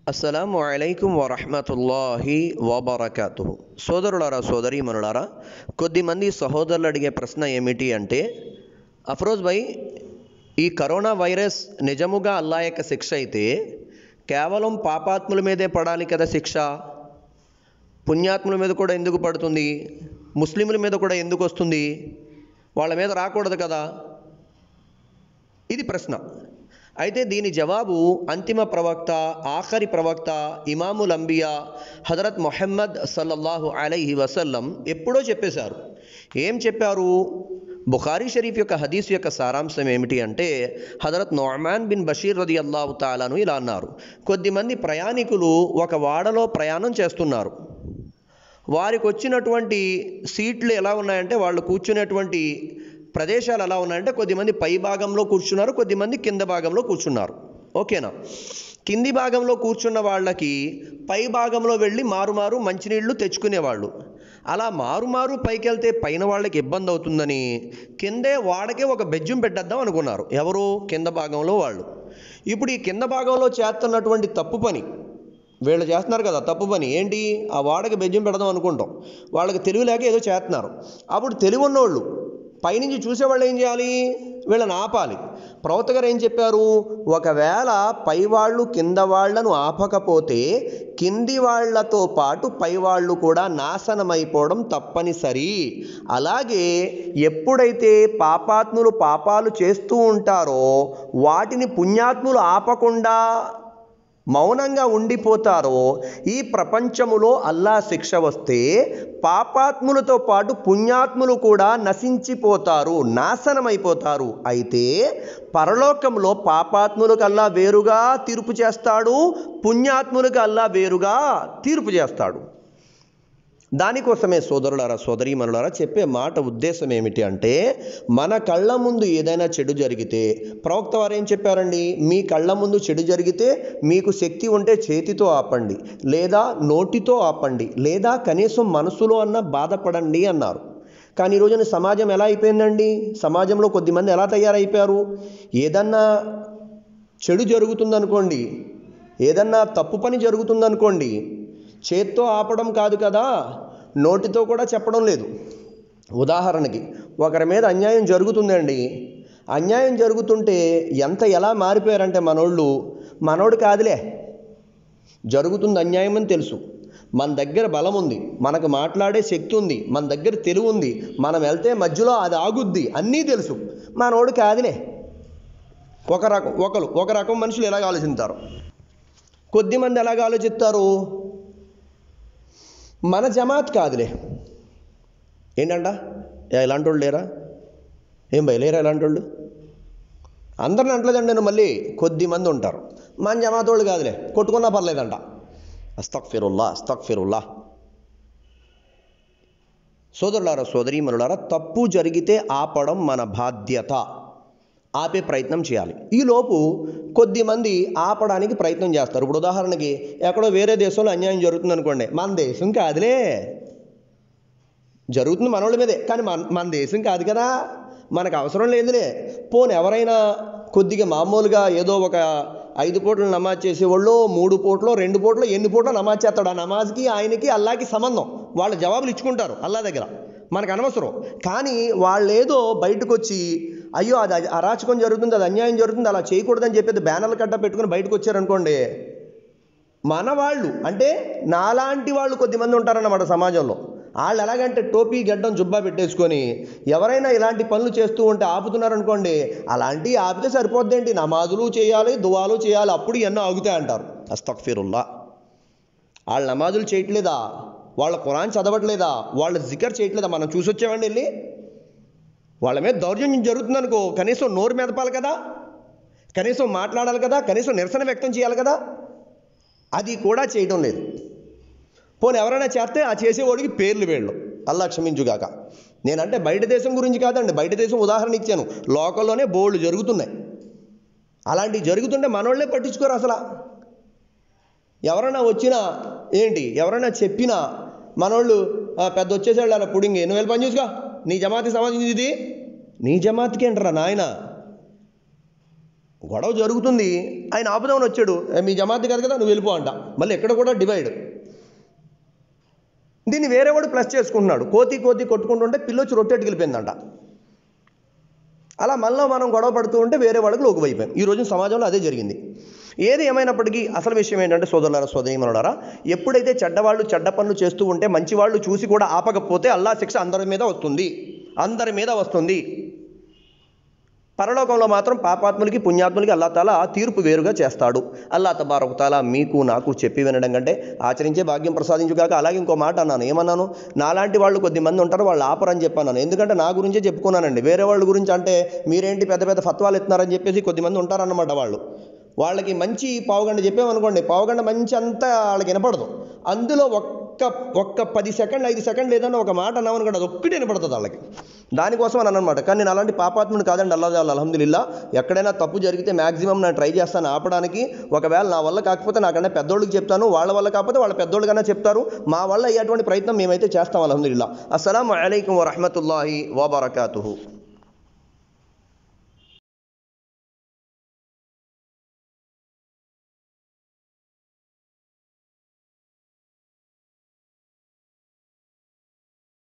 అస్సలాము అలైకుం వరహ్మతుల్లాహి వబరకాతుహు. సోదరులారా, సోదరీమణులారా, కొద్దిమంది సహోదరులు అడిగే ప్రశ్న ఏమిటి అంటే, అఫ్రోజ్ భాయ్, ఈ కరోనా వైరస్ నిజముగా అల్లా యొక్క శిక్ష అయితే కేవలం పాపాత్ముల మీదే పడాలి కదా శిక్ష? పుణ్యాత్ముల మీద కూడా ఎందుకు పడుతుంది? ముస్లింల మీద కూడా ఎందుకు వస్తుంది? వాళ్ళ మీద రాకూడదు కదా? ఇది ప్రశ్న. అయితే దీని జవాబు అంతిమ ప్రవక్త, ఆఖరి ప్రవక్త, ఇమాముల్ అంబియా హజరత్ ముహమ్మద్ సల్లల్లాహు అలైహి వసల్లం ఎప్పుడో చెప్పేశారు. ఏం చెప్పారు? బుఖారీ షరీఫ్ యొక్క హదీస్ యొక్క సారాంశం ఏమిటి అంటే, హజరత్ నుఅమాన్ బిన్ బషీర్ రదియల్లాహు తాలాను ఇలా అన్నారు: కొద్దిమంది ప్రయాణికులు ఒక వాడలో ప్రయాణం చేస్తున్నారు. వారికి వచ్చినటువంటి సీట్లు ఎలా ఉన్నాయంటే, వాళ్ళు కూర్చునేటువంటి ప్రదేశాలు ఎలా ఉన్నాయంటే, కొద్దిమంది పై భాగంలో కూర్చున్నారు, కొద్దిమంది కింద భాగంలో కూర్చున్నారు. ఓకేనా? కింది భాగంలో కూర్చున్న వాళ్ళకి పై భాగంలో వెళ్ళి మారుమారు మంచినీళ్లు తెచ్చుకునేవాళ్ళు. అలా మారుమారు పైకి వెళ్తే పైన వాళ్ళకి ఇబ్బంది అవుతుందని కిందే వాడకే ఒక బెజ్జం పెట్టేద్దాం అనుకున్నారు. ఎవరు? కింద భాగంలో వాళ్ళు. ఇప్పుడు ఈ కింద భాగంలో చేస్తున్నటువంటి తప్పు పని, వీళ్ళు చేస్తున్నారు కదా తప్పు పని, ఏంటి? ఆ వాడకి బెజ్జం పెడదాం అనుకుంటాం. వాళ్ళకి తెలివి లేక ఏదో చేస్తున్నారు. అప్పుడు తెలివి ఉన్నోళ్ళు పైనుంచి చూసేవాళ్ళు ఏం చేయాలి? వీళ్ళని ఆపాలి. ప్రవక్త గారు ఏం చెప్పారు? ఒకవేళ పైవాళ్ళు కింద వాళ్లను ఆపకపోతే కింది వాళ్లతో పాటు పైవాళ్ళు కూడా నాశనమైపోవడం తప్పనిసరి. అలాగే ఎప్పుడైతే పాపాత్ములు పాపాలు చేస్తూ ఉంటారో వాటిని పుణ్యాత్ములు ఆపకుండా మౌనంగా ఉండిపోతారో, ఈ ప్రపంచములో అల్లా శిక్ష వస్తే పాపాత్ములతో పాటు పుణ్యాత్ములు కూడా నశించిపోతారు, నాశనమైపోతారు. అయితే పరలోకంలో పాపాత్ములకు అల్లా వేరుగా తీర్పు చేస్తాడు, పుణ్యాత్ములకు అల్లా వేరుగా తీర్పు చేస్తాడు. దానికోసమే సోదరులారా, సోదరీమణులారా, చెప్పే మాట ఉద్దేశం ఏమిటి అంటే, మన కళ్ళ ముందు ఏదైనా చెడు జరిగితే ప్రవక్త వారు ఏం చెప్పారండి? మీ కళ్ళ ముందు చెడు జరిగితే మీకు శక్తి ఉంటే చేతితో ఆపండి, లేదా నోటితో ఆపండి, లేదా కనీసం మనసులో అన్న బాధపడండి అన్నారు. కానీ ఈరోజున సమాజం ఎలా అయిపోయిందండి? సమాజంలో కొద్దిమంది ఎలా తయారైపోయారు? ఏదన్నా చెడు జరుగుతుందనుకోండి, ఏదన్నా తప్పు పని జరుగుతుందనుకోండి, చేత్తో ఆపడం కాదు కదా, నోటితో కూడా చెప్పడం లేదు. ఉదాహరణకి ఒకరి మీద అన్యాయం జరుగుతుందండి, అన్యాయం జరుగుతుంటే ఎలా మారిపోయారంటే మనోడు కాదులే, జరుగుతుంది అన్యాయం అని తెలుసు, మన దగ్గర బలం ఉంది, మనకు మాట్లాడే శక్తి ఉంది, మన దగ్గర తెలివి ఉంది, మనం వెళ్తే మధ్యలో అది ఆగుద్ది, అన్నీ తెలుసు, మనోడు కాదులే. ఒక రకం మనుషులు ఎలాగ ఆలోచిస్తారు. కొద్దిమంది ఎలాగ ఆలోచిస్తారు? మన జమాత్ కాదులే. ఏంటంట? ఇలాంటి వాళ్ళు లేరా? ఏం లేరా ఇలాంటి వాళ్ళు? అందరిని అంటలేదండి నేను. మళ్ళీ కొద్దిమంది ఉంటారు, మన జమాత్ వాళ్ళు కాదులే, కొట్టుకున్నా పర్లేదంట. అస్తగ్ఫిరుల్లాహ్, అస్తగ్ఫిరుల్లాహ్. సోదరులారా, సోదరీమణులారా, తప్పు జరిగితే ఆపడం మన బాధ్యత. ఆపే ప్రయత్నం చేయాలి. ఈలోపు కొద్దిమంది ఆపడానికి ప్రయత్నం చేస్తారు. ఇప్పుడు ఉదాహరణకి ఎక్కడో వేరే దేశంలో అన్యాయం జరుగుతుంది అనుకోండి, మన దేశం కాదులే, జరుగుతుంది మనోళ్ళ మీదే, కానీ మన దేశం కాదు కదా, మనకు అవసరం లేదులే. పోనీ ఎవరైనా కొద్దిగా మామూలుగా ఏదో ఒక 5 పూటలు నమాజ్ చేసేవాళ్ళు 3 పూటలో 2 పూటలో ఎన్ని పూటలో నమాజ్ చేస్తాడు, ఆ నమాజ్కి ఆయనకి అల్లాకి సంబంధం, వాళ్ళ జవాబులు ఇచ్చుకుంటారు అల్లా దగ్గర, మనకు అనవసరం. కానీ వాళ్ళేదో బయటకు వచ్చి అయ్యో అది అరాచకం జరుగుతుంది, అది అన్యాయం జరుగుతుంది, అలా చేయకూడదని చెప్పేది బ్యానర్లు కట్ట పెట్టుకుని బయటకు వచ్చారనుకోండి, మన వాళ్ళు అంటే నాలాంటి వాళ్ళు కొద్దిమంది ఉంటారన్నమాట సమాజంలో. వాళ్ళు ఎలాగంటే టోపీ గడ్డం జుబ్బా పెట్టేసుకొని ఎవరైనా ఇలాంటి పనులు చేస్తూ ఉంటే ఆపుతున్నారనుకోండి, అలాంటివి ఆపితే సరిపోద్దేంటి, నమాజులు చేయాలి, దువాలు చేయాలి, అప్పుడు ఎన్నో ఆగుతాయి అంటారు. అస్తగ్ఫిరుల్లాహ్. వాళ్ళు నమాజులు చేయట్లేదా? వాళ్ళ ఖురాన్ చదవట్లేదా? వాళ్ళ జికర్ చేయట్లేదా? మనం చూసొచ్చామండి వెళ్ళి. వాళ్ళ మీద దౌర్జన్యం జరుగుతుందనుకో, కనీసం నోరు మెదపాలి కదా, కనీసం మాట్లాడాలి కదా, కనీసం నిరసన వ్యక్తం చేయాలి కదా, అది కూడా చేయడం లేదు. పోనీ ఎవరైనా చేస్తే ఆ చేసేవాడికి పేర్లు వీళ్ళు, అల్లా క్షమించుగాక. నేనంటే బయట దేశం గురించి కాదండి, బయట దేశం ఉదాహరణ ఇచ్చాను, లోకల్లోనే బోల్డ్ జరుగుతున్నాయి. అలాంటివి జరుగుతుంటే మనోళ్ళే పట్టించుకోరు అసలు. ఎవరైనా వచ్చినా ఏంటి, ఎవరైనా చెప్పినా మనోళ్ళు పెద్ద వచ్చేసాడు అలా పుడింగి, నువ్వు వెళ్ళి పని చూసుకో, నీ జమాత్కి సంబంధించింది ఇది, నీ జమాత్కి ఏంటరా నాయన, గొడవ జరుగుతుంది, ఆయన ఆపుదామని వచ్చాడు, మీ జమాతి కాదు కదా నువ్వు వెళ్ళిపో అంట. మళ్ళీ ఎక్కడ కూడా డివైడ్. దీన్ని వేరేవాడు ప్లస్ చేసుకుంటున్నాడు. కోతి కొట్టుకుంటుంటే పిల్లొచ్చి రొట్టెట్టుకు వెళ్ళిపోయిందంట. అలా మళ్ళీ మనం గొడవ పడుతూ ఉంటే వేరే వాళ్ళకి లోకువైపోయాం. ఈరోజు సమాజంలో అదే జరిగింది. ఏది ఏమైనప్పటికీ అసలు విషయం ఏంటంటే సోదరులారా, సోదరీమణులారా, ఎప్పుడైతే చెడ్డవాళ్ళు చెడ్డ పనులు చేస్తూ ఉంటే మంచివాళ్ళు చూసి కూడా ఆపకపోతే అల్లాహ్ శిక్ష అందరి మీద వస్తుంది. పరలోకంలో మాత్రం పాపాత్ములకి పుణ్యాత్ములకి అల్లాహ్ తాలా తీర్పు వేరుగా చేస్తాడు. అల్లాహ్ తబారక తాలా మీకు నాకు చెప్పి వినడం కంటే ఆచరించే భాగ్యం ప్రసాదించుగాక. అలాగే ఇంకో మాట అన్నాను, ఏమన్నాను, నాలాంటి వాళ్ళు కొద్దిమంది ఉంటారు, వాళ్ళు ఆపరని చెప్పాను. ఎందుకంటే నా గురించే చెప్పుకున్నానండి. వేరే వాళ్ళ గురించి అంటే మీరేంటి పెద్ద పెద్ద ఫత్వాలు ఎత్తున్నారని చెప్పేసి కొద్దిమంది ఉంటారన్నమాట. వాళ్ళకి మంచి పావుగంట చెప్పామనుకోండి, పావుగంట మంచి అంతా వాళ్ళకి వినపడదు. అందులో ఒక్క 10 సెకండ్లు 5 సెకండ్లు ఏదన్నా ఒక మాట అన్నామనుకోండి, అది ఒక్కటి వినపడుతుంది వాళ్ళకి. దానికోసం అని అన్నమాట. కానీ నేను అలాంటి పాపాత్ముని కాదండి. అల్హమ్దులిల్లా. ఎక్కడైనా తప్పు జరిగితే మ్యాక్సిమం నేను ట్రై చేస్తాను ఆపడానికి. ఒకవేళ నా వల్ల కాకపోతే నాకన్నా పెద్దోళ్ళకి చెప్తాను, వాళ్ళ వల్ల కాకపోతే వాళ్ళ పెద్దోళ్ళకన్నా చెప్తారు. మా వల్ల అయ్యేటువంటి ప్రయత్నం మేమైతే చేస్తాం. అల్హమ్దులిల్లా. అస్సలాము అలైకుం వరహ్మతుల్లాహి వబరకాతుహు.